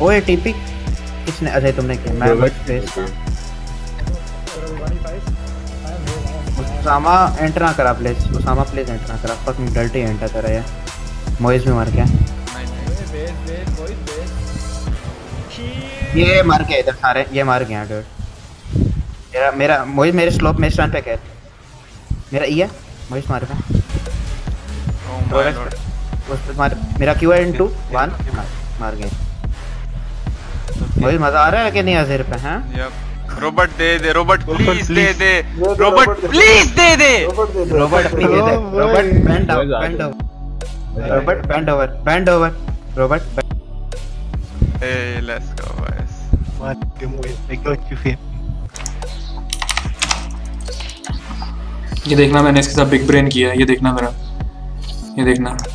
ओए टीपी किसने? अच्छा तुमने किया। मैं बस प्लेस उसामा एंटर ना करा प्लेस। उसामा प्लेस एंटर ना करा। फक मी डल्टी एंटर करा यार। मोइज भी मर गया। ये मर गए इधर सारे। ये मर गया डूड। मेरा मोइज मेरे स्लोप में स्टैंड पे है। मेरा ई है मोइज मार पे। मेरा क्यू है इनटू 1 मार गए। मोइज मजा आ रहा है कि नहीं अज़ीर पे? हैं रोबोट दे दे। रोबोट प्लीज दे दे। रोबोट प्लीज दे दे। रोबोट प्लीज दे दे। Robot bend over robot bend over robot. Hey, let's go guys. What the Moeez? I got you fam. ये देखना मैंने इसके साथ बिग ब्रेन किया है। ये देखना मेरा। ये देखना